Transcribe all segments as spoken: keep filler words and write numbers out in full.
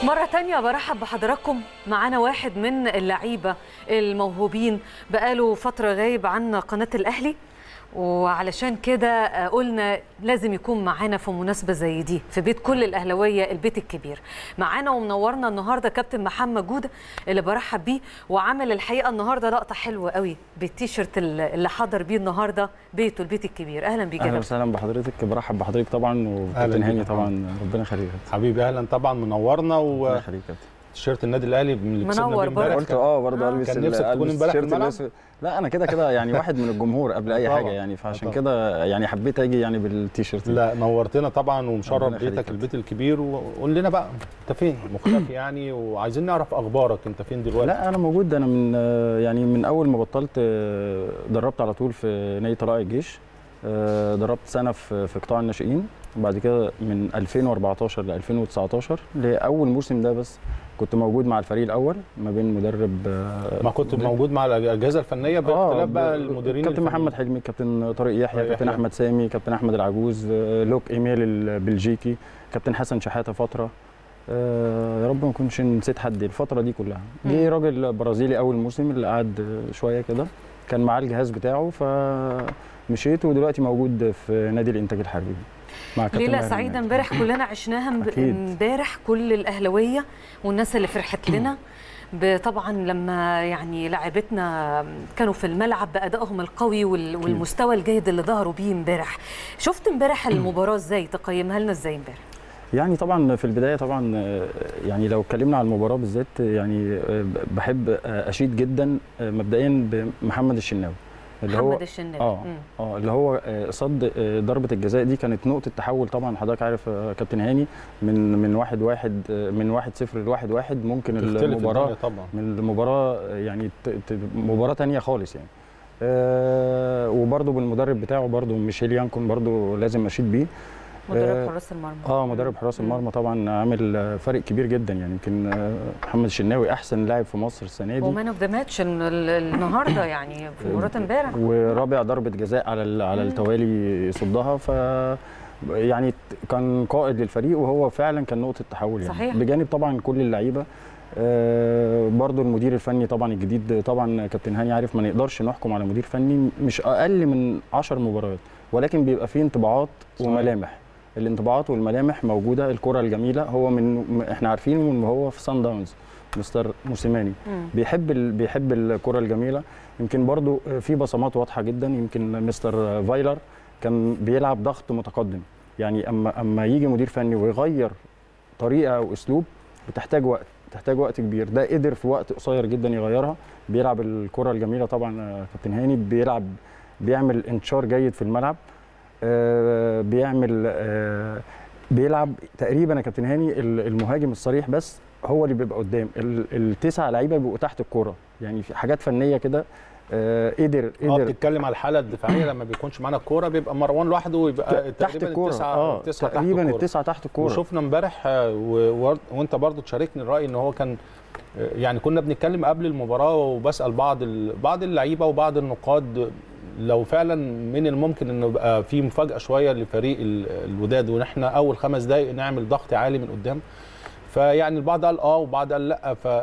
مرة تانية برحب بحضراتكم. معانا واحد من اللعيبة الموهوبين بقاله فترة غايب عن قناة الأهلي، وعلشان كده قلنا لازم يكون معانا في مناسبة زي دي في بيت كل الأهلاوية، البيت الكبير. معانا ومنورنا النهاردة كابتن محمد جودة اللي برحب بيه، وعمل الحقيقة النهاردة لقطة حلوة قوي بالتيشيرت اللي حضر بيه النهاردة بيته البيت الكبير. أهلا بيك. أهلا وسهلا بحضرتك، برحب بحضرتك طبعا، وكابتن هاني طبعا ربنا يخليك حبيبي. أهلا طبعا، منورنا. و ربنا يخليك كابتن. تيشيرت النادي الاهلي اللي منور برضه. قلت اه برضه البس كان نفسك تكون امبارح في الملعب. لا انا كده كده يعني واحد من الجمهور قبل اي حاجه يعني، فعشان كده يعني حبيت اجي يعني بالتيشيرت. لا نورتنا طبعا ومشرف بيتك البيت الكبير. وقول لنا بقى انت فين مختفي يعني، وعايزين نعرف اخبارك، انت فين دلوقتي؟ لا انا موجود. انا من يعني من اول ما بطلت دربت على طول في نادي طلائع الجيش، دربت سنه في في قطاع الناشئين، وبعد كده من ألفين وأربعتاشر ل ألفين وتسعتاشر لاول موسم ده بس كنت موجود مع الفريق الاول ما بين مدرب. ما كنت مدرب. موجود مع الاجهزه الفنيه باختلاف بقى المديرين، كابتن محمد حلمي، كابتن طارق يحيى، كابتن احمد سامي، كابتن احمد العجوز، لوك ايميل البلجيكي، كابتن حسن شحاته فتره. يا رب ما اكونش نسيت حد الفتره دي كلها. جه راجل برازيلي اول موسم اللي قعد شويه كده، كان معاه الجهاز بتاعه فمشيت، ودلوقتي موجود في نادي الانتاج الحربي. ليلة سعيدة امبارح كلنا عشناها امبارح، كل الأهلاوية والناس اللي فرحت لنا طبعا لما يعني لاعبتنا كانوا في الملعب بأدائهم القوي والمستوى الجيد اللي ظهروا بيه امبارح. شفت امبارح المباراة ازاي؟ تقيمها لنا ازاي امبارح؟ يعني طبعا في البدايه طبعا يعني لو اتكلمنا على المباراه بالذات يعني بحب اشيد جدا مبدئيا بمحمد الشناوي اللي هو محمد الشناوي. اه اه اللي هو صد ضربه الجزاء دي، كانت نقطه تحول طبعا. حضرتك عارف كابتن هاني، من من واحد واحد من واحد صفر لواحد واحد ممكن المباراه طبعا من المباراه يعني مباراه ثانيه خالص يعني. آه وبرده بالمدرب بتاعه برده ميشيل يانكون برده لازم اشيد بيه، مدرب حراس المرمى. اه مدرب حراس المرمى طبعا عامل فرق كبير جدا يعني. يمكن محمد الشناوي احسن لاعب في مصر السنه دي، ومان اوف ذا ماتش النهارده يعني في مباراه امبارح، ورابع ضربه جزاء على على التوالي يصدها. ف يعني كان قائد للفريق، وهو فعلا كان نقطه تحول يعني. صحيح. بجانب طبعا كل اللعيبه. آه برضو المدير الفني طبعا الجديد، طبعا كابتن هاني عارف ما نقدرش نحكم على مدير فني مش اقل من عشر مباريات، ولكن بيبقى فيه انطباعات وملامح. الانطباعات والملامح موجوده. الكره الجميله، هو من احنا عارفين من هو في سان داونز مستر موسيماني بيحب ال... بيحب الكره الجميله. يمكن برضو في بصمات واضحه جدا. يمكن مستر فايلر كان بيلعب ضغط متقدم يعني، اما اما يجي مدير فني ويغير طريقه او اسلوب بتحتاج وقت، بتحتاج وقت كبير. ده قدر في وقت قصير جدا يغيرها. بيلعب الكره الجميله طبعا كابتن هاني، بيلعب بيعمل انتشار جيد في الملعب. آه بيعمل آه بيلعب تقريبا يا كابتن هاني المهاجم الصريح بس هو اللي بيبقى قدام، التسعه لعيبه بيبقوا تحت الكوره يعني. في حاجات فنيه كده آه قدر قدر اه بتتكلم على الحاله الدفاعيه لما بيكونش معانا الكوره بيبقى مروان لوحده ويبقى تحت الكوره. التسعه اه التسعه تقريبا التسعه تحت الكوره. وشفنا امبارح و... وانت برضو تشاركني الراي ان هو كان يعني، كنا بنتكلم قبل المباراه وبسال بعض ال... بعض اللعيبه وبعض النقاد لو فعلا من الممكن انه يبقى في مفاجاه شويه لفريق الوداد، وان احنا اول خمس دقائق نعمل ضغط عالي من قدام. فيعني البعض قال اه وبعض قال لا. ف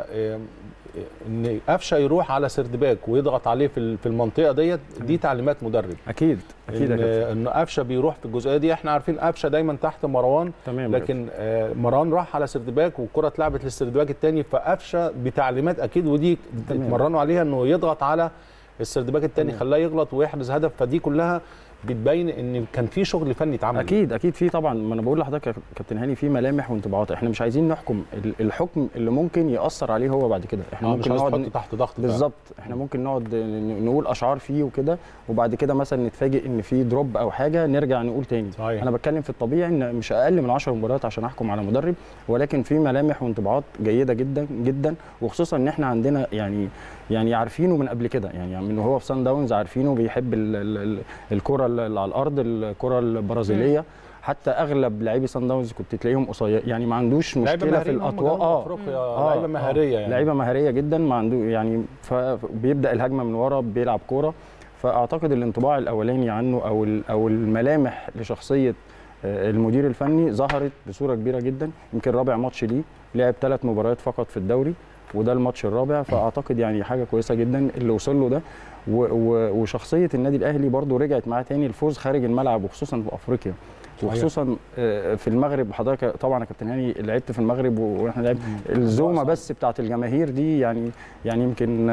ان قفشه يروح على سردباك ويضغط عليه في في المنطقه ديت، دي تعليمات مدرب. اكيد اكيد ان, إن قفشه بيروح في الجزئيه دي. احنا عارفين قفشه دايما تحت مروان، تمام، لكن آه مروان راح على سردباك والكره اتلعبت للسردباك الثاني، فقفشه بتعليمات اكيد ودي اتمرنوا عليها انه يضغط على السردباك الثاني، خلاه يغلط ويحرز هدف. فدي كلها بتبين ان كان في شغل فني اتعمل. اكيد اكيد في طبعا. ما انا بقول لحضرتك يا كابتن هاني في ملامح وانطباعات. احنا مش عايزين نحكم الحكم اللي ممكن ياثر عليه هو بعد كده. احنا آه ممكن مش نقعد تحت ضغط بالظبط. احنا ممكن نقعد نقول اشعار فيه وكده، وبعد كده مثلا نتفاجئ ان في دروب او حاجه نرجع نقول تاني. صحيح. انا بتكلم في الطبيعي ان مش اقل من عشر مباريات عشان احكم على مدرب، ولكن في ملامح وانطباعات جيده جدا جدا. وخصوصا ان احنا عندنا يعني يعني عارفينه من قبل كده يعني، من وهو في سان داونز عارفينه بيحب الكره اللي على الارض، الكره البرازيليه. حتى اغلب لاعبي سان داونز كنت تلاقيهم قصير يعني، ما عندوش مشكله في الاطوال. اه لعيبه مهاريه يعني، لعيبه مهاريه جدا ما عنده يعني. فبيبدا الهجمه من ورا، بيلعب كوره. فاعتقد الانطباع الاولاني عنه او او الملامح لشخصيه المدير الفني ظهرت بصوره كبيره جدا، يمكن رابع ماتش ليه، لعب ثلاث مباريات فقط في الدوري وده الماتش الرابع، فاعتقد يعني حاجه كويسه جدا اللي وصل له ده. وشخصيه النادي الاهلي برضو رجعت معاه تاني، الفوز خارج الملعب وخصوصا في افريقيا وخصوصا في المغرب. حضرتك طبعا يا كابتن هاني لعبت في المغرب واحنا لعبنا الزومه بس بتاعت الجماهير دي، يعني يعني يمكن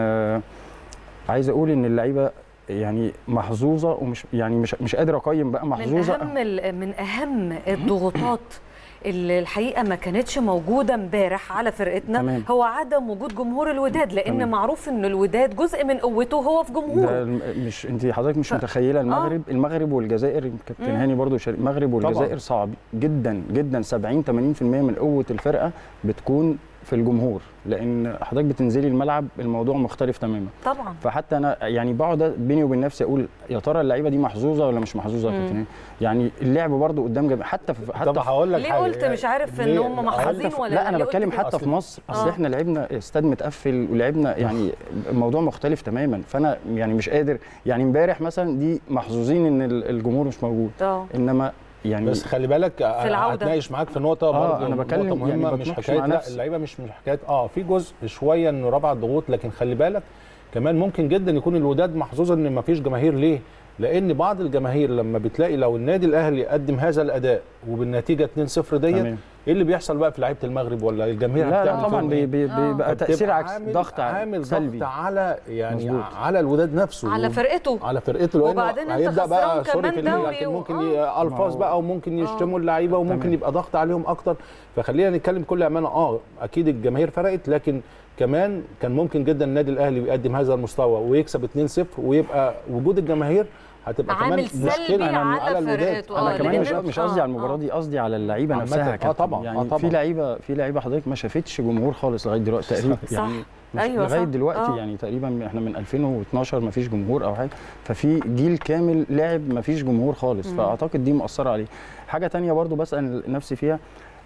عايز اقول ان اللعيبه يعني محظوظه، ومش يعني مش مش قادر اقيم بقى محظوظه. من اهم من اهم الضغوطات اللي الحقيقه ما كانتش موجوده امبارح على فرقتنا تمام. هو عدم وجود جمهور الوداد، لان تمام. معروف ان الوداد جزء من قوته هو في جمهوره. مش انت حضرتك مش ف... متخيله المغرب آه. المغرب والجزائر، كابتن هاني برضو المغرب والجزائر طبعا. صعب جدا جدا، سبعين ثمانين بالمئة من قوه الفرقه بتكون في الجمهور، لان حضرتك بتنزلي الملعب الموضوع مختلف تماما طبعا. فحتى انا يعني بقعد بيني وبين نفسي اقول يا ترى اللعيبه دي محظوظه ولا مش محظوظه يا كابتن؟ يعني اللعب برضو قدام جميع حتى في حتى طب هقول لك ليه قلت مش عارف ان هم محظوظين ولا لا؟ انا بتكلم حتى في مصر، اصل آه. احنا لعبنا استاد متقفل ولعبنا يعني الموضوع مختلف تماما، فانا يعني مش قادر يعني امبارح مثلا دي محظوظين ان الجمهور مش موجود أوه. انما يعني بس خلي بالك هتناقش معاك في نقطه آه برضه انا بكلم مهمه يعني مش حكايه لا اللعيبه مش من حكايه اه في جزء شويه انه رفع الضغوط، لكن خلي بالك كمان ممكن جدا يكون الوداد محظوظ ان ما فيش جماهير. ليه؟ لان بعض الجماهير لما بتلاقي لو النادي الاهلي قدم هذا الاداء وبالنتيجه اتنين صفر ديت، ايه اللي بيحصل بقى في لعيبه المغرب ولا الجماهير؟ لا لا طبعا بيبقى تاثير عكس، ضغط عامل سلبي ضغط على يعني مزبوط. على الوداد نفسه، على فرقته على فرقته وبعدين هيبدا بقى سوري في لكن ممكن آه. الفاظ بقى وممكن يشتموا اللعيبه وممكن تمام. يبقى ضغط عليهم اكتر. فخلينا نتكلم كل امانه، اه اكيد الجماهير فرقت، لكن كمان كان ممكن جدا النادي الاهلي بيقدم هذا المستوى ويكسب اتنين صفر ويبقى وجود الجماهير هتبقى كمان مشكله على, على الوداد. انا كمان مش مش قصدي على المباراه دي، قصدي على اللعيبه نفسها. اه طبعا يعني آه طبعا. في لعيبه في لعيبه حضرتك ما شافتش جمهور خالص لغايه دلوقتي تقريبا يعني أيوة لغايه صح. دلوقتي آه. يعني تقريبا احنا من ألفين واثناشر ما فيش جمهور او حاجه، ففي جيل كامل لاعب ما فيش جمهور خالص، مم. فاعتقد دي مؤثره عليه. حاجه ثانيه برضو بسال نفسي فيها،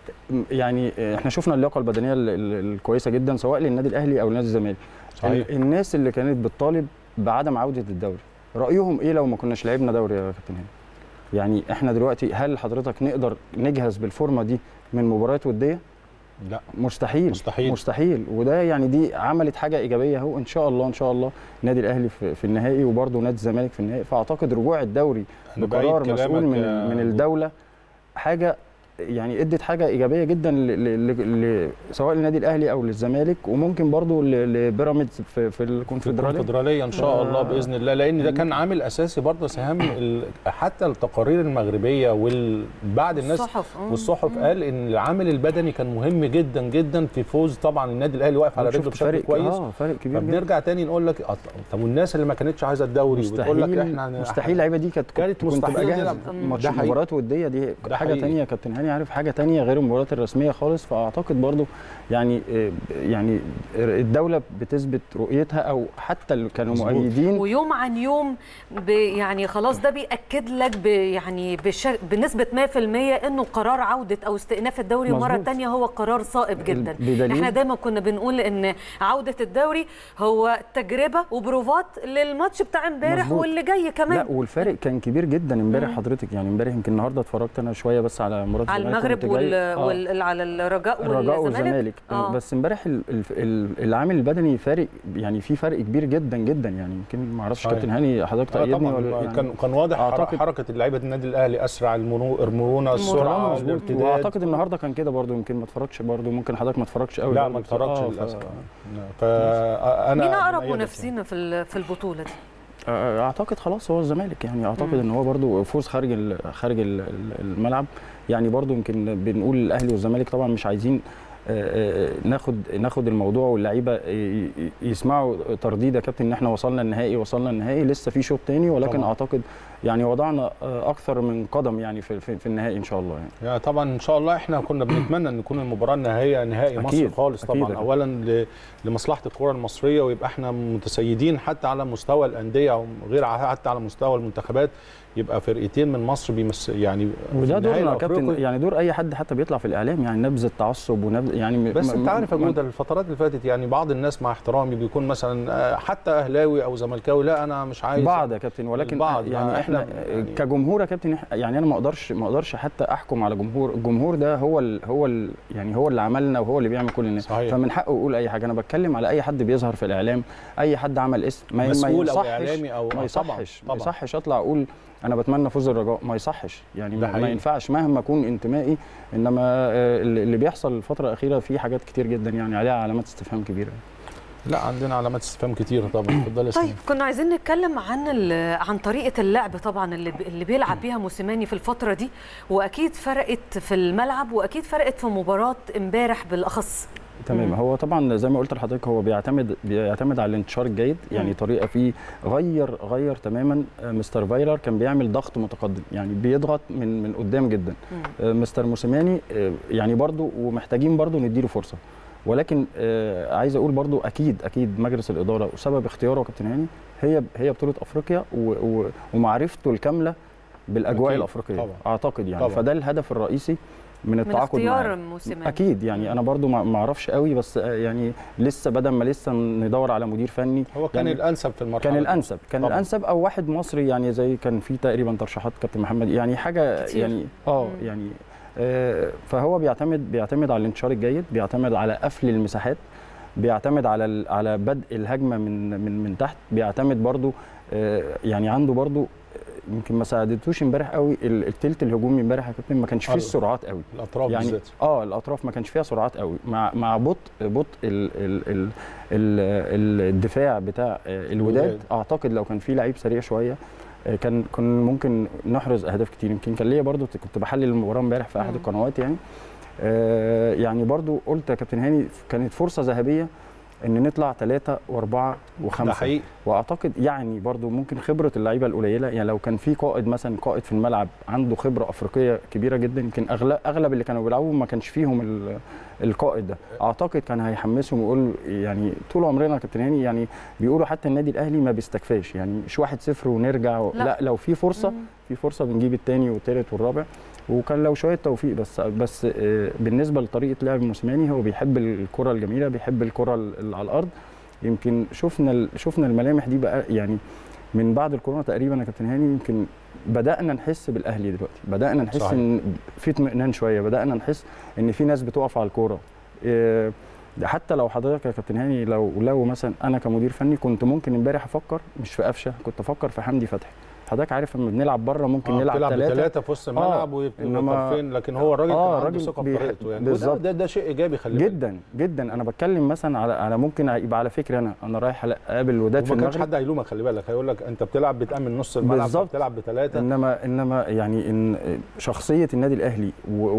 يعني احنا شفنا اللياقه البدنيه الكويسه جدا سواء للنادي الاهلي او لنادي الزمالك. الناس اللي كانت بتطالب بعدم عوده الدوري رايهم ايه لو ما كناش لعبنا دوري يا كابتن هاني؟ يعني احنا دلوقتي هل حضرتك نقدر نجهز بالفورمه دي من مباريات وديه؟ لا مستحيل مستحيل مستحيل. وده يعني دي عملت حاجه ايجابيه اهو، ان شاء الله ان شاء الله النادي الاهلي في, في النهائي وبرده نادي الزمالك في النهائي، فاعتقد رجوع الدوري بقرار مسؤول من من الدوله حاجه يعني ادت حاجه ايجابيه جدا ل ل ل سواء للنادي الاهلي او للزمالك، وممكن برضو لبيراميدز في, في الكونفدراليه الكونفدراليه ان شاء الله باذن الله، لان ده كان عامل اساسي برضه ساهم حتى التقارير المغربيه وبعض الناس الصحف. والصحف قال ان العامل البدني كان مهم جدا جدا في فوز. طبعا النادي الاهلي واقف على رجله بشكل كويس، اه فرق كبير. بنرجع تاني نقول لك طب والناس اللي ما كانتش عايزه الدوري بتقول لك احنا مستحيل اللعيبه دي كانت كانت مستحيل ماتش مباريات وديه دي حاجه ثانيه يا كابتن هاني، عارف حاجه ثانيه غير المباريات الرسميه خالص. فاعتقد برضو يعني يعني الدوله بتثبت رؤيتها او حتى اللي كانوا مؤيدين ويوم عن يوم يعني خلاص ده بياكد لك يعني بنسبه مية في المية انه قرار عوده او استئناف الدوري مره ثانيه هو قرار صائب جدا. احنا دايما كنا بنقول ان عوده الدوري هو تجربه وبروفات للماتش بتاع امبارح واللي جاي كمان. لا والفرق كان كبير جدا امبارح حضرتك، يعني امبارح يمكن النهارده اتفرجت انا شويه بس على مباراه على المغرب وال... آه. وال... على الرجاء الرجاء والزمالك آه. بس امبارح العامل البدني فارق، يعني في فرق كبير جدا جدا، يعني يمكن ما اعرفش كابتن هاني حضرتك تأيدني آه ولا يعني كان كان واضح حركه اللعيبه النادي الاهلي اسرع، المرونه السرعه الارتداد، واعتقد النهارده كان كده برده، يمكن ما اتفرجش برده، ممكن حضرتك ما اتفرجش قوي. لا ما اتفرجش للاسف. فانا مين اقرب منافسين في في البطوله دي؟ اعتقد خلاص هو الزمالك، يعني اعتقد ان هو برده فوز خارج خارج الملعب، يعني برده يمكن بنقول الاهلي والزمالك طبعا مش عايزين ناخد ناخد الموضوع واللعيبه يسمعوا ترديد يا كابتن ان احنا وصلنا النهائي وصلنا النهائي، لسه في شوط تاني، ولكن طبعا. اعتقد يعني وضعنا اكثر من قدم يعني في في النهائي ان شاء الله. يعني, يعني طبعا ان شاء الله احنا كنا بنتمنى ان تكون المباراه النهائيه نهائي مصر خالص طبعا، أكيد. اولا لمصلحه الكره المصريه ويبقى احنا متسيدين حتى على مستوى الانديه وغير حتى على مستوى المنتخبات، يبقى فرقتين من مصر بيمس يعني وده دورنا كابتن، يعني دور اي حد حتى بيطلع في الاعلام، يعني نبذ التعصب ونبذ يعني بس انت عارف يا جوده الفترات اللي فاتت يعني بعض الناس مع احترامي بيكون مثلا حتى اهلاوي او زملكاوي لا انا مش عايز بعض يا كابتن، ولكن بعض يعني احنا احنا يعني كجمهور يا كابتن، يعني انا ما اقدرش ما اقدرش حتى احكم على جمهور. الجمهور ده هو ال هو ال يعني هو اللي عملنا وهو اللي بيعمل كل الناس، فمن حقه يقول اي حاجه. انا بتكلم على اي حد بيظهر في الاعلام، اي حد عمل اسم، ما مسؤول ما او اعلامي او ما يصحش ما يصحش اطلع اقول انا بتمنى فوز الرجاء، ما يصحش يعني، ما ينفعش مهما اكون انتمائي. انما اللي بيحصل الفتره الاخيره فيه حاجات كتير جدا يعني عليها علامات استفهام كبيره. لا عندنا علامات استفهام كتير طبعا. اتفضل. طيب كنا عايزين نتكلم عن عن طريقه اللعب طبعا اللي اللي بيلعب بيها موسيماني في الفتره دي، واكيد فرقت في الملعب واكيد فرقت في مباراه امبارح بالاخص. تمام. هو طبعا زي ما قلت لحضرتك هو بيعتمد بيعتمد على الانتشار الجيد، يعني طريقه فيه غير غير تماما. مستر فايلر كان بيعمل ضغط متقدم، يعني بيضغط من من قدام جدا. مم. مستر موسيماني يعني برضو ومحتاجين برضو نديله فرصه، ولكن آه عايز اقول برضو اكيد اكيد مجلس الاداره وسبب اختياره كابتن هاني هي هي بطوله افريقيا ومعرفته الكامله بالاجواء الافريقيه طبعا. اعتقد يعني طبعا. فده الهدف الرئيسي من التعاقد معاه اكيد يعني. مم. انا برضو ما اعرفش قوي، بس يعني لسه بدل ما لسه ندور على مدير فني. هو كان يعني الانسب في المرحله كان الانسب كان طبعا. الانسب او واحد مصري يعني، زي كان في تقريبا ترشيحات كابتن محمد يعني حاجه كتير. يعني اه مم. يعني فهو بيعتمد بيعتمد على الانتشار الجيد، بيعتمد على قفل المساحات، بيعتمد على على بدء الهجمه من من من تحت، بيعتمد برضو يعني عنده برضو يمكن ما ساعدتوش امبارح قوي الثلث الهجومي امبارح يا كابتن، ما كانش فيه السرعات قوي الاطراف يعني بالذات. اه الاطراف ما كانش فيها سرعات قوي، مع مع بطء بطء ال ال ال ال الدفاع بتاع الوداد. اعتقد لو كان في لعيب سريع شويه كان كان ممكن نحرز اهداف كتير. يمكن كان ليا برضو كنت بحلل المباراه امبارح في احد القنوات يعني آه يعني برضو قلت يا كابتن هاني كانت فرصه ذهبيه ان نطلع ثلاثة وأربعة وخمسة. ده حقيقي. واعتقد يعني برضو ممكن خبره اللعيبه القليله، يعني لو كان في قائد مثلا قائد في الملعب عنده خبره افريقيه كبيره جدا، يمكن اغلب اغلب اللي كانوا بيلعبوا ما كانش فيهم القائد ده، اعتقد كان هيحمسهم ويقول يعني طول عمرنا يا كابتن هاني يعني بيقولوا حتى النادي الاهلي ما بيستكفاش يعني مش واحد صفر ونرجع و... لا. لا لو في فرصه مم. في فرصه بنجيب الثاني والثالث والرابع، وكان لو شويه توفيق بس. بس بالنسبه لطريقه لعب موسيماني هو بيحب الكره الجميله، بيحب الكره اللي على الارض. يمكن شفنا شفنا الملامح دي بقى يعني من بعد الكورونا تقريبا يا كابتن هاني، يمكن بدانا نحس بالاهلي دلوقتي، بدانا نحس صحيح. ان في اطمئنان شويه، بدانا نحس ان في ناس بتقف على الكوره. إيه حتى لو حضرتك يا كابتن هاني لو لو مثلا انا كمدير فني كنت ممكن امبارح افكر مش في قفشه، كنت افكر في حمدي فتحي. حضرتك عارف لما بنلعب بره ممكن آه نلعب ثلاثه في وسط الملعب ويبقوا طرفين، لكن هو الراجل آه كان عنده ثقه في طريقته يعني بالظبط. ده ده شيء ايجابي خلي بالك جدا جدا. انا بتكلم مثلا على على ممكن يبقى على فكره انا انا رايح اقابل الوداد في المغرب، ما كانش حد هيلومك خلي بالك، هيقول لك انت بتلعب بتامن نص الملعب بتلعب بثلاثه. انما انما يعني ان شخصيه النادي الاهلي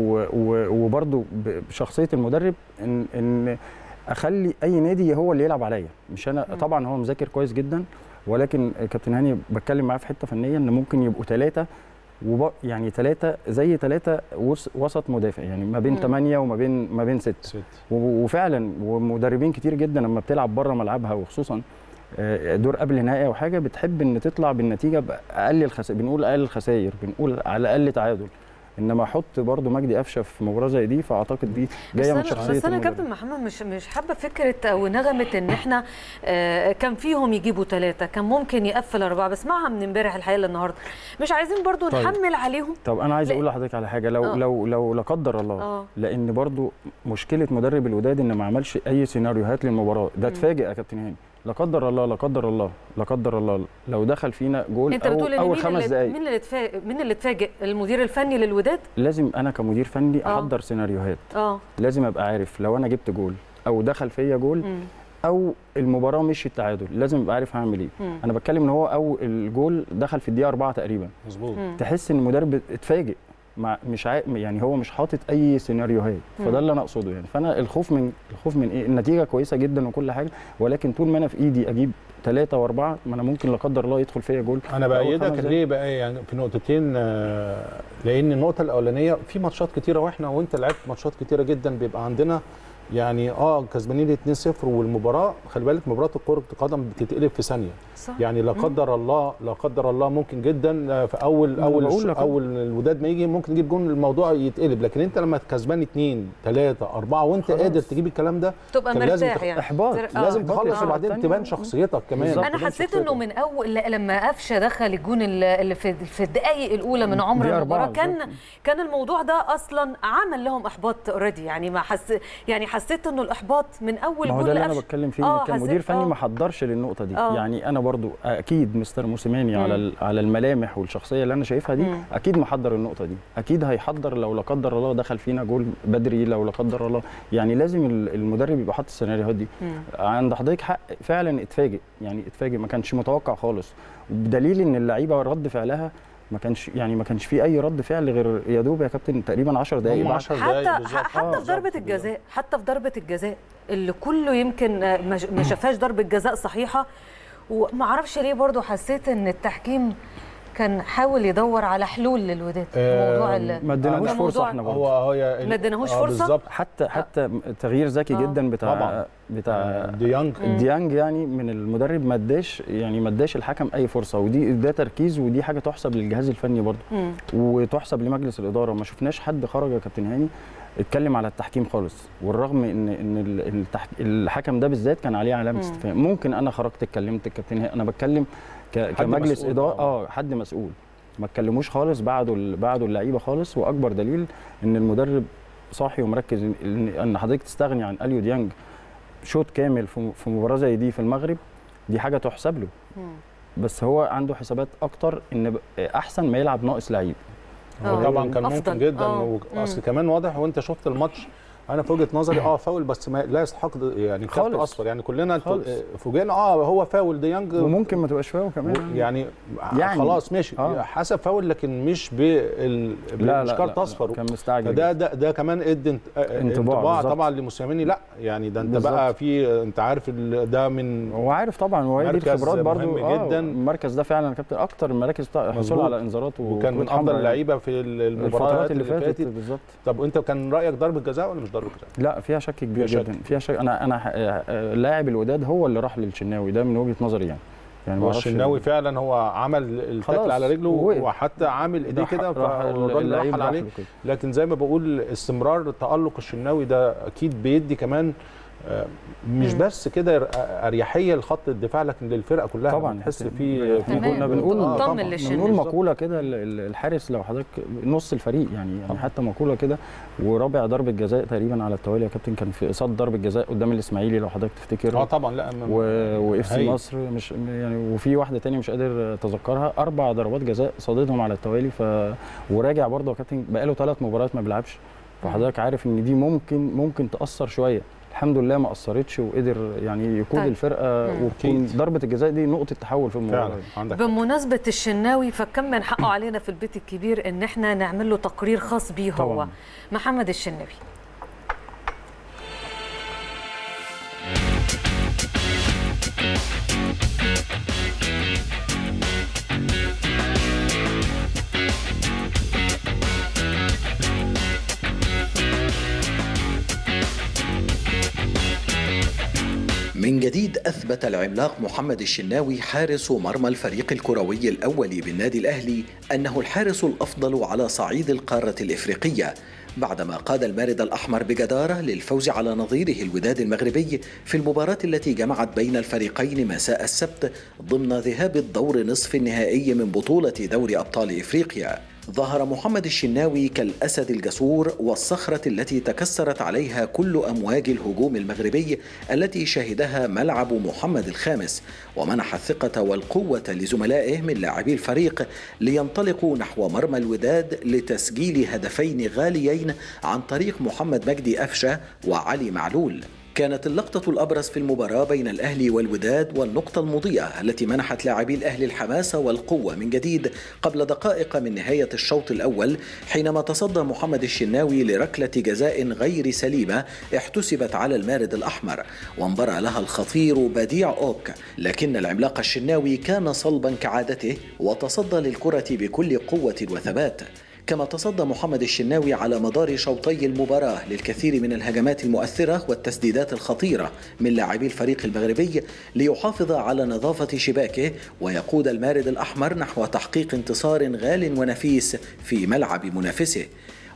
وبرده بشخصيه المدرب ان ان اخلي اي نادي هو اللي يلعب عليا مش انا. طبعا هو مذاكر كويس جدا، ولكن كابتن هاني بتكلم معاه في حته فنيه ان ممكن يبقوا ثلاثه وب... يعني ثلاثه زي ثلاثه وس... وسط مدافع يعني ما بين ثمانيه وما بين ما بين سته ست. و... وفعلا ومدربين كتير جدا لما بتلعب بره ملعبها وخصوصا دور قبل نهائي او حاجه بتحب ان تطلع بالنتيجه باقل الخسائر، بنقول اقل الخسائر، بنقول على الاقل تعادل. انما احط برضو مجدي قفشه في مباراه زي دي، فاعتقد دي جايه من شخصيه. بس انا كابتن محمد مش مش حابه فكره او نغمه ان احنا آه كان فيهم يجيبوا ثلاثه، كان ممكن يقفل اربعه، بسمعها من امبارح الحقيقه للنهارده. مش عايزين برضو طيب. نحمل عليهم. طب انا عايز اقول لحضرتك على حاجه، لو آه. لو لو لا قدر الله آه. لان برضو مشكله مدرب الوداد ان ما عملش اي سيناريوهات للمباراه، ده اتفاجئ يا كابتن هاني. لا قدر الله لا قدر الله لا قدر الله لو دخل فينا جول انت بتقول اول خمس دقائق. مين اللي اتفاجئ مين اللي اتفاجئ المدير الفني للوداد؟ لازم انا كمدير فني أوه. احضر سيناريوهات. اه لازم ابقى عارف لو انا جبت جول او دخل فيا جول مم. او المباراه مشي التعادل، لازم ابقى عارف هعمل ايه. مم. انا بتكلم ان هو او الجول دخل في الدقيقه أربعة تقريبا مظبوط، تحس ان المدرب اتفاجئ مع مش عا... يعني هو مش حاطط اي سيناريوهات، فده اللي انا اقصده يعني. فانا الخوف من الخوف من ايه؟ النتيجه كويسه جدا وكل حاجه، ولكن طول ما انا في ايدي اجيب ثلاثة وأربعة ما أنا ممكن لا قدر الله يدخل فيا جول. أنا بأيدك ليه بقى يعني في نقطتين، لأن النقطة الأولانية في ماتشات كتيرة وإحنا وأنت لعبت ماتشات كتيرة جدا بيبقى عندنا يعني اه كسبانين اتنين صفر والمباراه خلي بالك مباراه كره القدم بتتقلب في ثانيه صح. يعني لا قدر الله لا قدر الله ممكن جدا في اول اول اول الوداد ما يجي ممكن يجيب جون الموضوع يتقلب، لكن انت لما كسبان اتنين ثلاثة أربعة وانت خلاص. قادر تجيب الكلام ده تبقى مرتاح يعني احباط لازم تخلص وبعدين تبان شخصيتك كمان. انا حسيت انه من اول لما قفشه دخل الجون اللي في في الدقائق الاولى من عمر المباراه كان كان الموضوع ده اصلا عمل لهم احباط اوريدي، يعني ما حس يعني حسيت انه الاحباط من اول جول. ما هو ده اللي انا بتكلم فيه، آه كمدير فني ما حضرش للنقطه دي. آه. يعني انا برضو اكيد مستر موسيماني مم. على على الملامح والشخصيه اللي انا شايفها دي مم. اكيد محضر النقطه دي، اكيد هيحضر لو لا قدر الله دخل فينا جول بدري، لو لا قدر الله، يعني لازم المدرب يبقى حاطط السيناريوهات دي. مم. عند حضرتك حق فعلا، اتفاجئ يعني اتفاجئ، ما كانش متوقع خالص، بدليل ان اللعيبه رد فعلها ما كانش يعني ما كانش في اي رد فعل غير يا دوب يا كابتن تقريبا عشر دقائق بعد. حتى حتى في ضربه الجزاء، حتى في ضربه الجزاء اللي كله يمكن ما شافهاش ضربه جزاء صحيحه، وما اعرفش ليه برضو حسيت ان التحكيم كان حاول يدور على حلول للوداد. موضوع ما اديناهوش فرصه احنا برضه، هو ما اديناهوش فرصه بالظبط. حتى حتى تغيير ذكي آه. جدا بتاع طبعا. بتاع ديانج ديانج يعني من المدرب ما اداش يعني ما اداش الحكم اي فرصه، ودي ده تركيز، ودي حاجه تحسب للجهاز الفني برضه وتحسب لمجلس الاداره. ما شفناش حد خرج يا كابتن هاني اتكلم على التحكيم خالص، والرغم ان ان التحك... الحكم ده بالذات كان عليه علامه استفهام. ممكن انا خرجت اتكلمت الكابتن هاني، انا بتكلم ك... كمجلس اداره اه حد مسؤول، ما اتكلموش خالص، بعدوا ال... بعدوا اللعيبه خالص. واكبر دليل ان المدرب صاحي ومركز، ان حضرتك تستغني عن اليو ديانج شوط كامل في مباراه زي دي في المغرب، دي حاجه تحسب له. بس هو عنده حسابات اكتر، ان احسن ما يلعب ناقص لعيب. طبعا كان ممكن جدا، اصل كمان واضح وانت شفت الماتش، انا في وجهه نظري اه فاول بس ما لا يستحق يعني كارت اصفر، يعني كلنا فوجئنا اه هو فاول ديانج، وممكن ما تبقاش فاول كمان يعني, يعني خلاص ماشي آه. حسب فاول، لكن مش بال مش كارت اصفر. كان مستعجل ده ده ده كمان ادى انطباع, انطباع طبعا لموسيماني، لا يعني ده انت بالزبط. بقى في انت عارف ده من هو عارف طبعا، وهي دي الخبرات برضو آه جدا. المركز ده فعلا كابتن اكتر المراكز حصول على انذارات، وكان من افضل اللعيبه في المباريات اللي فاتت بالظبط. طب وانت كان رايك ضربه جزاء ولا مش ضربه جزاء؟ لا فيها شك كبير فيها جدا، فيها شك. انا انا لاعب الوداد هو اللي راح للشناوي، ده من وجهه نظري يعني. يعني الشناوي فعلا هو عمل التاكل على رجله وحتى عامل ايديه كده فالراجل رحل عليه، لكن زي ما بقول استمرار تالق الشناوي ده اكيد بيدي كمان مش بس كده اريحيه لخط الدفاع لكن للفرقه كلها طبعا. تحس في كنا بنقول آه بنقول مقوله كده، الحارس لو حضرتك نص الفريق يعني, يعني حتى مقوله كده. ورابع ضربه جزاء تقريبا على التوالي يا كابتن كان في قصاد ضربه جزاء قدام الاسماعيلي لو حضرتك تفتكر. اه طبعا لا واف سي مصر مش يعني، وفي واحده ثانيه مش قادر اتذكرها، اربع ضربات جزاء صادتهم على التوالي. ف وراجع برضه يا كابتن بقاله ثلاث مباريات ما بيلعبش، فحضرتك عارف ان دي ممكن ممكن تاثر شويه. الحمد لله ما اثرتش وقدر يعني يقود طيب. الفرقه، وتكون ضربه الجزاء دي نقطه تحول في المباراه. بمناسبه الشناوي، فكم من حقه علينا في البيت الكبير ان احنا نعمل له تقرير خاص بيه هو طبعا. محمد الشناوي. من جديد أثبت العملاق محمد الشناوي حارس مرمى الفريق الكروي الأول بالنادي الأهلي أنه الحارس الأفضل على صعيد القارة الإفريقية، بعدما قاد المارد الأحمر بجدارة للفوز على نظيره الوداد المغربي في المباراة التي جمعت بين الفريقين مساء السبت ضمن ذهاب الدور نصف النهائي من بطولة دوري أبطال إفريقيا. ظهر محمد الشناوي كالأسد الجسور والصخرة التي تكسرت عليها كل أمواج الهجوم المغربي التي شهدها ملعب محمد الخامس، ومنح الثقة والقوة لزملائه من لاعبي الفريق لينطلقوا نحو مرمى الوداد لتسجيل هدفين غاليين عن طريق محمد مجدي قفشه وعلي معلول. كانت اللقطة الأبرز في المباراة بين الأهلي والوداد والنقطة المضيئة التي منحت لاعبي الأهلي الحماسة والقوة من جديد قبل دقائق من نهاية الشوط الأول، حينما تصدى محمد الشناوي لركلة جزاء غير سليمة احتسبت على المارد الأحمر وانبرى لها الخطير بديع أوك، لكن العملاق الشناوي كان صلبا كعادته وتصدى للكرة بكل قوة وثبات. كما تصدى محمد الشناوي على مدار شوطي المباراة للكثير من الهجمات المؤثرة والتسديدات الخطيرة من لاعبي الفريق المغربي ليحافظ على نظافة شباكه ويقود المارد الأحمر نحو تحقيق انتصار غال ونفيس في ملعب منافسه.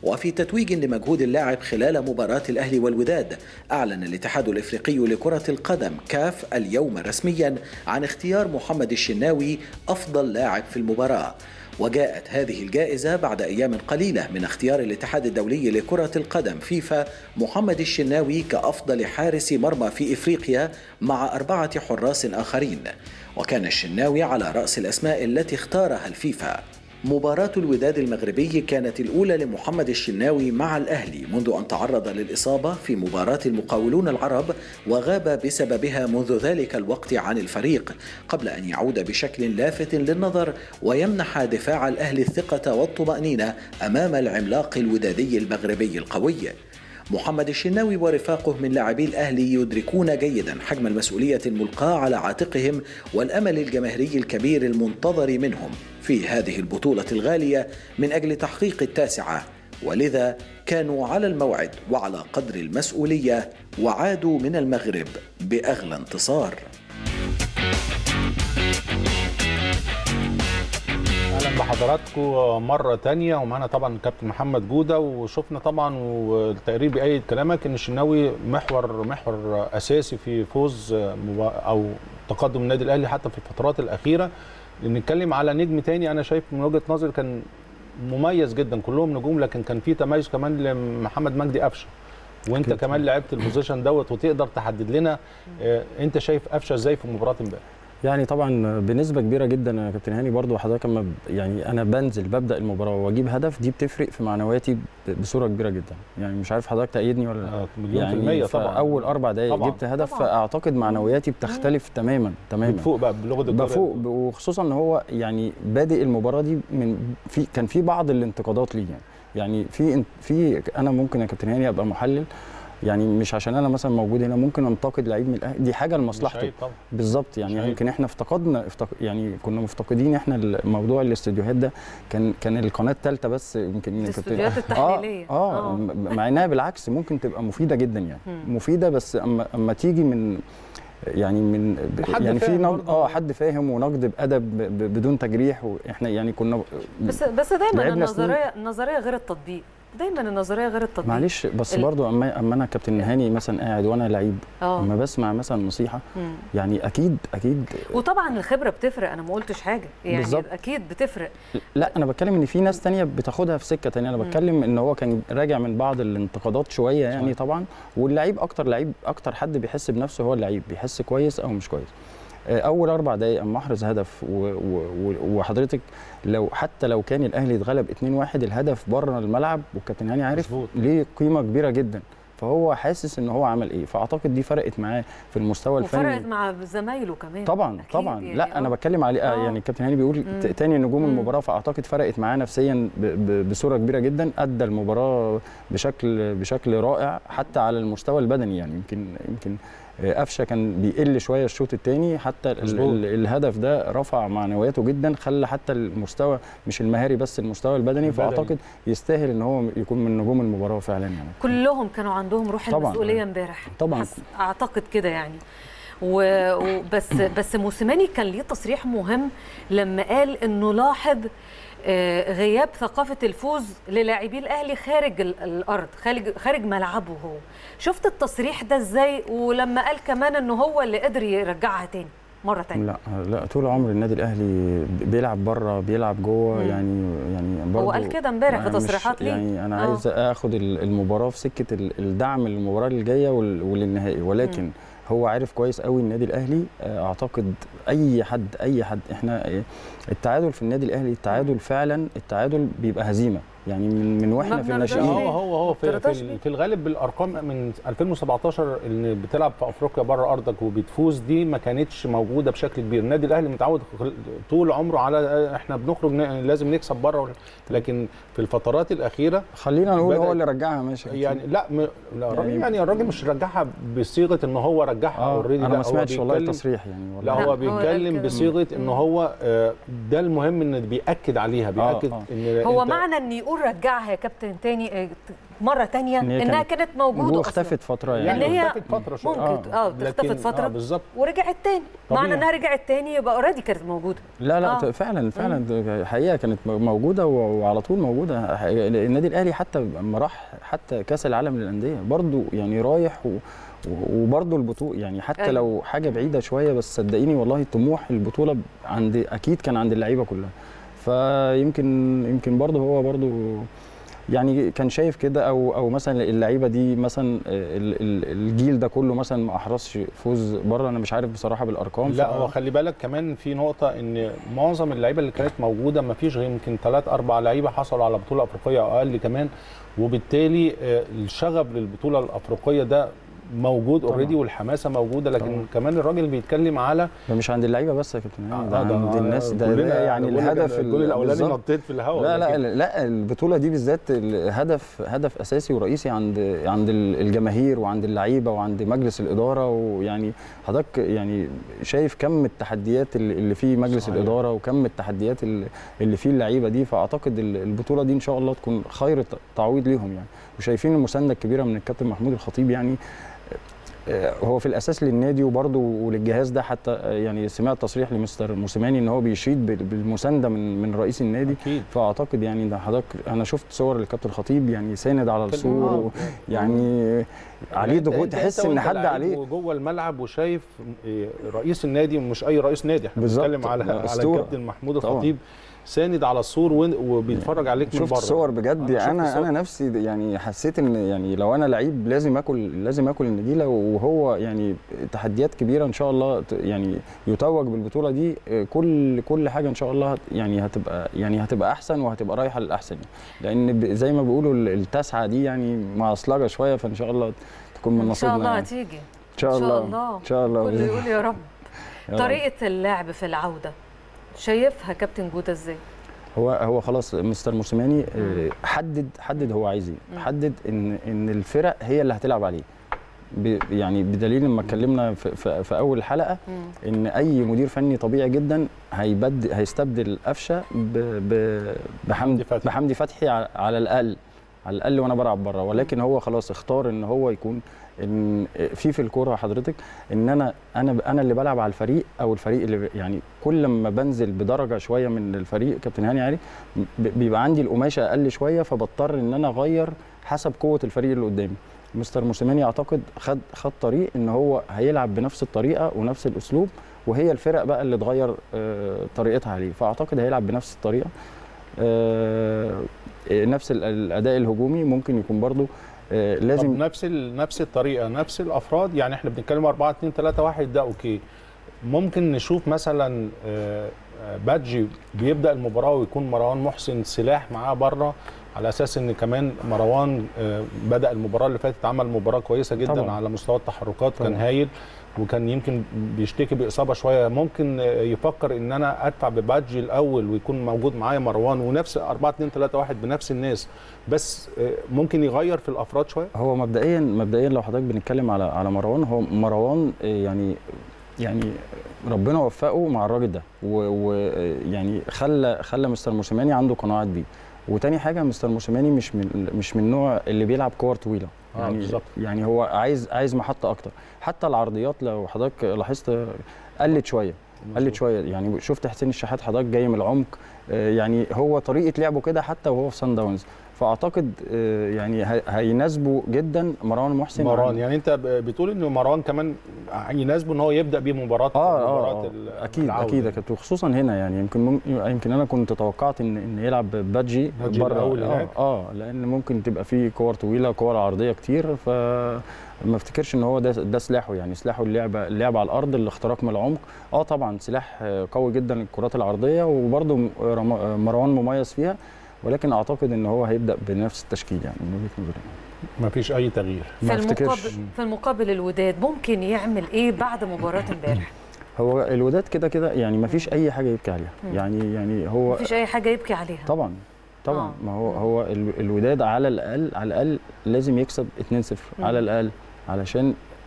وفي تتويج لمجهود اللاعب خلال مباراة الأهلي والوداد، أعلن الاتحاد الإفريقي لكرة القدم كاف اليوم رسميا عن اختيار محمد الشناوي أفضل لاعب في المباراة. وجاءت هذه الجائزة بعد أيام قليلة من اختيار الاتحاد الدولي لكرة القدم فيفا محمد الشناوي كأفضل حارس مرمى في إفريقيا مع أربعة حراس آخرين، وكان الشناوي على رأس الأسماء التي اختارها الفيفا. مباراة الوداد المغربي كانت الأولى لمحمد الشناوي مع الأهلي منذ أن تعرض للإصابة في مباراة المقاولون العرب وغاب بسببها منذ ذلك الوقت عن الفريق، قبل أن يعود بشكل لافت للنظر ويمنح دفاع الأهلي الثقة والطمأنينة أمام العملاق الودادي المغربي القوي. محمد الشناوي ورفاقه من لاعبي الأهلي يدركون جيدا حجم المسؤولية الملقاة على عاتقهم والأمل الجماهيري الكبير المنتظر منهم في هذه البطولة الغالية من أجل تحقيق التاسعة، ولذا كانوا على الموعد وعلى قدر المسؤولية وعادوا من المغرب بأغلى انتصار. اهلا بحضراتكم مره تانية، ومعنا طبعا الكابتن محمد جوده، وشفنا طبعا والتقرير بأيد كلامك ان الشناوي محور محور اساسي في فوز او تقدم النادي الاهلي حتى في الفترات الاخيره. نتكلم على نجم تاني انا شايف من وجهه نظري كان مميز جدا، كلهم نجوم لكن كان في تميز كمان لمحمد مجدي قفشه، وانت كمان لعبت البوزيشن دوت وتقدر تحدد لنا انت شايف قفشه ازاي في مباراه امبارح. يعني طبعا بنسبه كبيره جدا يا كابتن هاني، برضو حضرتك اما يعني انا بنزل ببدا المباراه واجيب هدف، دي بتفرق في معنوياتي بصوره كبيره جدا. يعني مش عارف حضرتك تأيدني ولا لا؟ مليون يعني في المية طبعا. اول اربع دقائق جبت هدف طبعًا. فاعتقد معنوياتي بتختلف تماما تماما. بتفوق بقى بلغه الكوره، بفوق، وخصوصا ان هو يعني بادئ المباراه دي من في كان في بعض الانتقادات ليه، يعني يعني في في انا ممكن يا كابتن هاني ابقى محلل، يعني مش عشان انا مثلا موجود هنا ممكن انتقد لعيب من الاهلي، دي حاجه لمصلحته بالظبط. يعني يمكن احنا افتقدنا افتق... يعني كنا مفتقدين احنا موضوع الاستديوهات ده، كان كان القناه الثالثه بس يمكن الاستديوهات التحليليه اه, آه, آه مع انها بالعكس ممكن تبقى مفيده جدا، يعني م. مفيده، بس اما اما تيجي من يعني من يعني في نقد اه حد فاهم ونقد بادب بدون تجريح، واحنا يعني كنا بس بس دايما النظريه النظريه غير التطبيق، دايما النظريه غير التطبيق. معلش بس ال... برضو اما اما انا كابتن هاني مثلا قاعد وانا لعيب، اما بسمع مثلا نصيحه مم. يعني اكيد اكيد وطبعا الخبره بتفرق، انا ما قلتش حاجه يعني بالزبط. اكيد بتفرق. لا انا بتكلم ان في ناس تانية بتاخدها في سكه تانية، انا بتكلم ان هو كان راجع من بعض الانتقادات شويه يعني صح. طبعا، واللعيب اكتر لعيب اكتر حد بيحس بنفسه هو اللعيب، بيحس كويس او مش كويس. اول اربع دقائق اما احرز هدف وحضرتك لو حتى لو كان الاهلي اتغلب اتنين واحد، الهدف بره الملعب والكابتن هاني عارف مزبوط. ليه قيمه كبيره جدا، فهو حاسس ان هو عمل ايه، فاعتقد دي فرقت معاه في المستوى الفني وفرقت مع زمايله كمان طبعا طبعا يعني لا أوه. انا بتكلم عليه آه. يعني الكابتن هاني بيقول مم. تاني نجوم مم. المباراه، فاعتقد فرقت معاه نفسيا بصوره كبيره جدا، ادى المباراه بشكل بشكل رائع حتى على المستوى البدني. يعني يمكن يمكن قفشه كان بيقل شويه الشوط الثاني، حتى الهدف ده رفع معنوياته جدا، خلى حتى المستوى مش المهاري بس المستوى البدني, البدني. فاعتقد يستاهل ان هو يكون من نجوم المباراه فعلا. يعني كلهم كانوا عندهم روح المسؤوليه امبارح طبعا اعتقد كده يعني. وبس بس موسيماني كان ليه تصريح مهم لما قال انه لاحظ غياب ثقافه الفوز للاعبي الاهلي خارج الارض، خارج خارج ملعبه هو. شفت التصريح ده ازاي؟ ولما قال كمان انه هو اللي قدر يرجعها تاني مره تانية. لا لا طول عمر النادي الاهلي بيلعب بره بيلعب جوه، يعني يعني برضه هو قال كده امبارح في تصريحات ليه. يعني انا أوه. عايز اخد المباراه في سكه الدعم للمباراه الجايه وللنهائي، ولكن مم. هو عارف كويس قوي النادي الاهلي. اعتقد اي حد اي حد احنا التعادل في النادي الاهلي، التعادل فعلا التعادل بيبقى هزيمه، يعني من من واحنا في الناشئين. هو هو هو في, في, في الغالب بالارقام من ألفين وسبعتاشر اللي بتلعب في افريقيا بره ارضك وبتفوز، دي ما كانتش موجوده بشكل كبير. النادي الاهلي متعود طول عمره على احنا بنخرج لازم نكسب بره، لكن في الفترات الاخيره خلينا نقول هو اللي رجعها ماشي يعني. لا, م... لا يعني, يعني الراجل مش رجعها بصيغه ان هو رجعها اوريدي. انا ما سمعتش والله التصريح يعني والله. لا هو بيتكلم بصيغه ان هو ده المهم ان بياكد عليها، بياكد آه. ان هو معنى ان يقول رجعها يا كابتن تاني مره تانية إن هي انها كانت كانت موجوده واختفت فتره يعني يعني. هي اختفت فتره شويه ممكن اه اختفت لكن- فتره آه بالظبط. ورجعت تاني، طبيعي. معنى انها رجعت تاني يبقى اوريدي كانت موجوده. لا لا آه. آه. فعلا فعلا ده حقيقه كانت موجوده وعلى طول موجوده. حقيقة النادي الاهلي حتى لما راح حتى كاس العالم للانديه برضو يعني رايح و وبرضه البطوله يعني حتى أيوة. لو حاجه بعيده شويه بس صدقيني والله طموح البطوله عند اكيد كان عند اللعيبه كلها. فيمكن يمكن برضه هو برضه يعني كان شايف كده او او مثلا اللعيبه دي مثلا الجيل ده كله مثلا ما احرزش فوز بره. انا مش عارف بصراحه بالارقام. لا هو خلي بالك كمان في نقطه ان معظم اللعيبه اللي كانت موجوده ما فيش غير يمكن ثلاث اربع لعيبه حصلوا على بطوله افريقيه او اقل كمان، وبالتالي الشغف للبطوله الافريقيه ده موجود اوريدي والحماسه موجوده. لكن طبعا. كمان الراجل بيتكلم على ده مش عند اللعيبه بس يا كابتن، آه ده عند آه الناس ده, ده يعني الهدف الجول الاولاني نطيت في الهواء. لا لا لا البطوله دي بالذات هدف هدف اساسي ورئيسي عند عند الجماهير وعند اللعيبه وعند مجلس الاداره. ويعني حضرتك يعني شايف كم التحديات اللي في مجلس صحيح. الاداره وكم التحديات اللي في اللعيبه دي. فاعتقد البطوله دي ان شاء الله تكون خير تعويض ليهم يعني. وشايفين المسانده الكبيره من الكابتن محمود الخطيب يعني هو في الاساس للنادي وبرضه وللجهاز ده. حتى يعني سمعت تصريح لمستر موسيماني ان هو بيشيد بالمسانده من من رئيس النادي أكيد. فاعتقد يعني ده حضرتك انا شفت صور للكابتن الخطيب يعني ساند على السور يعني عليه ضغوط تحس ان حد عليه جوه الملعب وشايف رئيس النادي ومش اي رئيس نادي، احنا بنتكلم على على الكابتن محمود الخطيب ساند على السور وبيتفرج عليك من بره. شفت صور بجد. انا انا, أنا نفسي يعني حسيت ان يعني لو انا لعيب لازم اكل لازم اكل النجيله. وهو يعني تحديات كبيره ان شاء الله يعني يتوج بالبطوله دي. كل كل حاجه ان شاء الله يعني هتبقى يعني هتبقى احسن وهتبقى رايحه للاحسن يعني. لان زي ما بيقولوا التاسعه دي يعني معصلجه شويه فان شاء الله تكون من نصيبنا. ان شاء الله يعني. هتيجي ان شاء الله ان شاء الله كله يقول يا رب. طريقه اللعب في العوده شايفها كابتن جوده ازاي؟ هو هو خلاص مستر موسيماني حدد حدد هو عايز ايه. حدد ان ان الفرق هي اللي هتلعب عليه. يعني بدليل لما اتكلمنا في, في, في اول حلقه ان اي مدير فني طبيعي جدا هيبدل هيستبدل قفشه بحمدي فتحي بحمدي فتحي على الاقل على الاقل وانا بلعب بره. ولكن هو خلاص اختار ان هو يكون ان في في الكوره حضرتك ان انا انا انا اللي بلعب على الفريق او الفريق اللي يعني كل ما بنزل بدرجه شويه من الفريق كابتن هاني علي بيبقى عندي القماشه اقل شويه فبضطر ان انا اغير حسب قوه الفريق اللي قدامي. مستر موسيماني اعتقد خد خد طريق ان هو هيلعب بنفس الطريقه ونفس الاسلوب وهي الفرق بقى اللي تغير طريقتها عليه. فاعتقد هيلعب بنفس الطريقه نفس الاداء الهجومي ممكن يكون برضو لازم طب نفس نفس الطريقه نفس الافراد. يعني احنا بنتكلم أربعة اتنين تلاتة واحد ده اوكي. ممكن نشوف مثلا بادجي بيبدا المباراه ويكون مروان محسن سلاح معاه بره على اساس ان كمان مروان بدا المباراه اللي فاتت عمل مباراه كويسه جدا طبعا. على مستوى التحركات طبعا. كان هايل وكان يمكن بيشتكي باصابه شويه. ممكن يفكر ان انا ادفع ببادجي الاول ويكون موجود معايا مروان ونفس أربعة اتنين تلاتة واحد بنفس الناس بس ممكن يغير في الافراد شويه. هو مبدئيا مبدئيا لو حضرتك بنتكلم على على مروان هو مروان يعني يعني ربنا وفقه مع الراجل ده ويعني خلى خلى مستر موسيماني عنده قناعات بيه. وتاني حاجه مستر موسيماني مش من مش من النوع اللي بيلعب كور طويله يعني آه يعني هو عايز عايز محطه اكتر. حتى العرضيات لو حضرتك لاحظت قلت شويه قلت شويه يعني. شفت حسين الشحات حضرتك جاي من العمق يعني هو طريقه لعبه كده حتى وهو في سان داونز. فاعتقد يعني هيناسبه جدا مروان محسن. مروان يعني انت بتقول ان مروان كمان يناسبه ان هو يبدا بيه مباراه اه اه اكيد اكيد اكيد وخصوصا هنا يعني يمكن يمكن انا كنت توقعت ان ان يلعب بادجي بره اه, اه لان ممكن تبقى فيه كور طويله كور عرضيه كتير. ف ما افتكرش ان هو ده ده سلاحه يعني. سلاحه اللعبه اللعب على الارض الاختراق من العمق. اه طبعا سلاح قوي جدا الكرات العرضيه وبرده مروان مميز فيها. ولكن اعتقد ان هو هيبدا بنفس التشكيل يعني من وجهه نظري. ما فيش اي تغيير. في المقابل في المقابل الوداد ممكن يعمل ايه بعد مباراه امبارح؟ هو الوداد كده كده يعني ما فيش اي حاجه يبكي عليها يعني يعني هو ما فيش اي حاجه يبكي عليها طبعا طبعا. آه. ما هو هو الوداد على الاقل على الاقل لازم يكسب اتنين صفر على الاقل علشان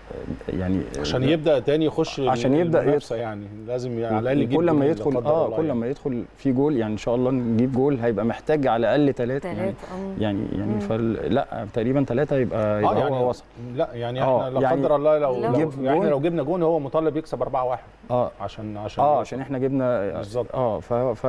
يعني عشان يبدا تاني يخش عشان يبدا المنافسه، يعني لازم على الاقل يجيب كل ما جول يدخل لا قدر اه الله كل يعني. ما يدخل في جول يعني ان شاء الله نجيب جول، هيبقى محتاج على الاقل ثلاثه يعني ثلاثة يعني يعني فال- لا تقريبا ثلاثه يبقى, يبقى اه يعني هو وصل. لا يعني آه، احنا لا يعني قدر الله لو لو لو جيب يعني احنا جول- لو جبنا جون هو مطالب يكسب أربعة واحد اه عشان عشان اه يوصل. عشان احنا جبنا بالظبط. اه ف, ف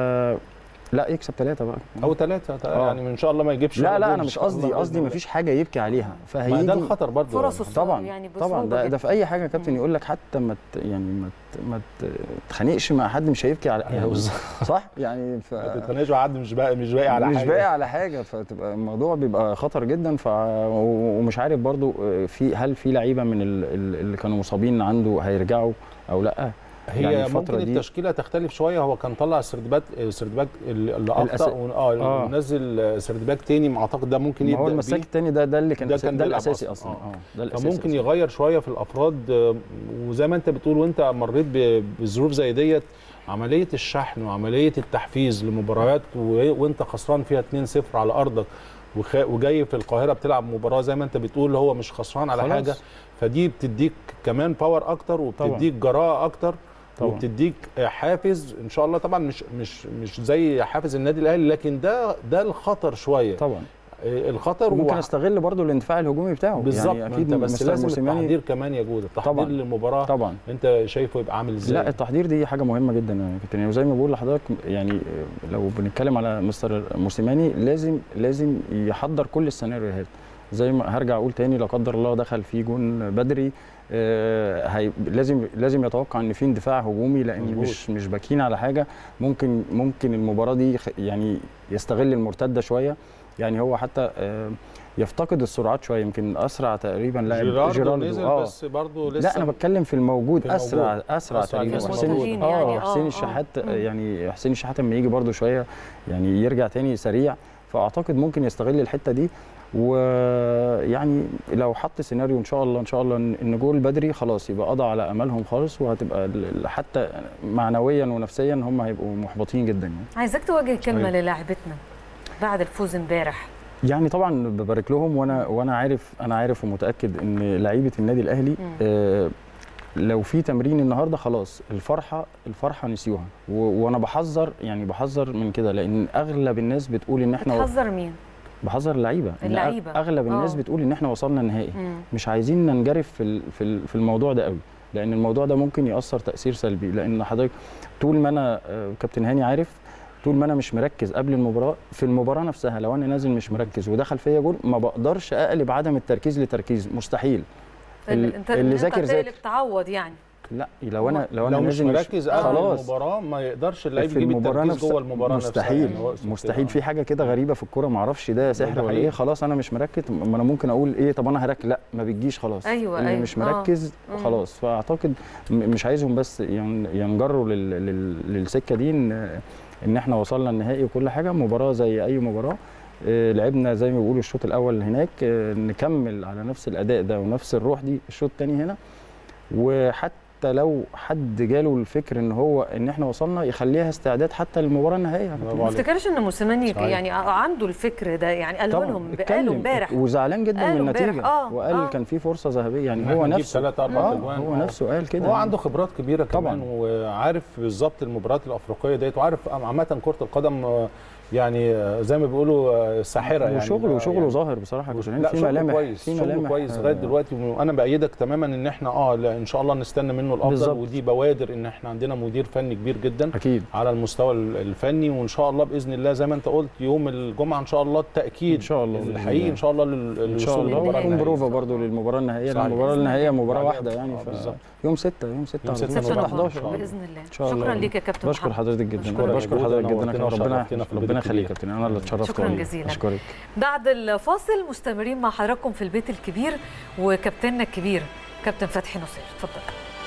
لا يكسب ثلاثه بقى او ثلاثه آه. يعني ان شاء الله ما يجيبش لا جول لا إن انا مش شاء الله قصدي بإذن قصدي الله. مفيش حاجه يبكي عليها، ما فهيجي ده الخطر برضه فرص يعني. طبعا يعني طبعا ده, ده في اي حاجه يا كابتن يقول لك حتى ما ت- يعني ما ت- ما ت- تتخانقش مع حد مش هيبكي على يعني صح يعني ف التناجع عد مش باقي مش باقي على مش حاجه باقي على حاجه، فتبقى الموضوع بيبقى خطر جدا. ف ومش عارف برضو في هل في لعيبه من ال- ال- اللي كانوا مصابين عنده هيرجعوا او لا. هي يعني يعني الفترة ممكن دي- التشكيله تختلف شويه، هو كان طلع سردباك سردباك اللي الأس- اخطا و- اه آه. ونزل سردباك تاني اعتقد ده ممكن ما يبدا هو المساك بيه. الثاني ده ده اللي كان ده أساسي- كان ده بيلعب الاساسي أصلاً. اصلا آه. اه ده الاساسي فممكن أصلاً. يغير شويه في الافراد، آه، وزي ما انت بتقول وانت مريت ب- بظروف زي ديت، عمليه الشحن وعمليه التحفيز لمباريات و- وانت خسران فيها اتنين صفر على ارضك، وخ- وجاي في القاهره بتلعب مباراه زي ما انت بتقول هو مش خسران على خلاص. حاجه، فدي بتديك كمان باور اكتر وبتديك جراءه اكتر طبعاً. وبتديك حافز ان شاء الله. طبعا مش مش مش زي حافز النادي الاهلي، لكن ده ده الخطر شويه طبعا الخطر. ممكن و- استغل برضو الاندفاع الهجومي بتاعه بالظبط يعني ما اكيد انت بس مستر لازم موسيماني- التحضير كمان يا جوده، التحضير طبعاً. للمباراه طبعا انت شايفه يبقى عامل ازاي؟ لا التحضير دي حاجه مهمه جدا يا كابتن، وزي ما بقول لحضرتك يعني لو بنتكلم على مستر موسيماني لازم لازم يحضر كل السيناريوهات. زي ما هرجع اقول تاني، لا قدر الله دخل في جون بدري آه هي لازم لازم يتوقع ان في اندفاع هجومي، لان مظبوط. مش مش باكين على حاجه. ممكن ممكن المباراه دي يخ- يعني يستغل المرتده شويه، يعني هو حتى آه يفتقد السرعات شويه، يمكن اسرع تقريبا لاعب جيراردو نزل آه. بس برضه لسه لا انا بتكلم في الموجود في اسرع الموجود. اسرع أسرع تقريبا. جسم وحسين موجود. اه يعني حسين آه، الشحات آه. يعني حسين الشحات لما يجي برده شويه يعني يرجع تاني سريع، فاعتقد ممكن يستغل الحته دي. ويعني لو حط سيناريو ان شاء الله ان شاء الله ان جول بدري خلاص يبقى قضى على املهم خالص، وهتبقى ال- حتى معنويا ونفسيا هم هيبقوا محبطين جدا يعني. عايزاك توجه كلمه صحيح. للاعبتنا بعد الفوز امبارح. يعني طبعا ببارك لهم، وانا وانا عارف انا عارف ومتاكد ان لعيبه النادي الاهلي آه لو في تمرين النهارده خلاص الفرحه الفرحه نسيوها، و- وانا بحذر يعني بحذر من كده، لان اغلب الناس بتقول ان احنا بتحذر مين؟ بحذر اللعيبه إن اللعيبة. اغلب الناس آه. بتقول ان احنا وصلنا النهائي. مم. مش عايزين ننجرف في ال- في ال- في الموضوع ده قوي، لان الموضوع ده ممكن ياثر تاثير سلبي. لان حضرتك طول ما انا آه، كابتن هاني عارف، طول ما انا مش مركز قبل المباراه، في المباراه نفسها لو انا نازل مش مركز ودخل فيا جول ما بقدرش اقلب عدم التركيز لتركيز، مستحيل. ال- انت اللي انت ذاكر ذاكر. تقلب تعوض يعني. لا لو انا لو انا لو مش نازل مركز قبل خلاص المباراه ما يقدرش اللعيب في يجيب المباراه التركيز نفسها جوه المباراه مستحيل نفسها يعني هو اسمه مستحيل. كده. في حاجه كده غريبه في الكوره ما اعرفش ده سحر ده ولا حقيقي. ايه، خلاص انا مش مركز، ما انا ممكن اقول ايه طب انا هركز، لا ما بتجيش خلاص. أيوة، اللي أيوة. مش آه. مركز مم. خلاص. فاعتقد م- مش عايزهم بس ين- ينجروا لل- لل- للسكه دي، ان ان احنا وصلنا النهائي وكل حاجه. مباراه زي اي مباراه آه، لعبنا زي ما بيقولوا الشوط الاول هناك، آه، نكمل على نفس الاداء ده ونفس الروح دي الشوط الثاني هنا. وحتى لو حد جاله الفكر ان هو ان احنا وصلنا يخليها استعداد حتى للمباراه النهائيه. برافو ما عليك. افتكرش ان موسيماني صحيح. يعني عنده الفكر ده، يعني قالوا لهم قالوا اتكلم امبارح وزعلان جدا من قالوا النتيجه امبارح. آه، وقال آه. كان في فرصه ذهبيه، يعني إحنا هو نجيب نفسه ثلاثة أربع آه أجوان. هو آه. نفسه قال كده. هو عنده خبرات كبيره كمان طبعاً. وعارف بالظبط المباريات الافريقيه ديت، وعارف عامه كره القدم آه، يعني آه، زي ما بيقولوا آه، ساحره يعني. وشغله وشغله يعني ظاهر بصراحه كابتن، لا في شغله ملامح كويس في شغله ملامح كويس لغايه دلوقتي، وانا بايدك تماما ان احنا اه لا ان شاء الله نستنى منه الافضل بالظبط. ودي بوادر ان احنا عندنا مدير فني كبير جدا اكيد على المستوى الفني، وان شاء الله باذن الله زي ما انت قلت يوم الجمعه ان شاء الله التاكيد ان شاء الله بإذن الحقيقي الله. ان شاء الله لل- ان شاء للوصول الله للمباراه ويكون النهائية. بروفا برضه للمباراه النهائيه، صحيح. المباراه النهائيه مباراه بعدين. واحده يعني. آه، ف... بالظبط. يوم ستة يوم ستة يوم على ستة طول. ستة نوفمبر. نوفمبر إن شاء الله. باذن الله. إن شاء الله. شكرا ليك يا كابتن بشكر محمد. حضرتك جدا بشكرك انا يا بشكر جودة، حضرتك جدا نورتنا كمان. ربنا وشرفتنا في البيت ربنا يخليك الكبير. كابتن، انا اللي اتشرفت شكراً والله. جزيلاً. اشكرك. بعد الفاصل مستمرين مع حضراتكم في البيت الكبير وكابتننا الكبير كابتن فتحي نصير. اتفضل.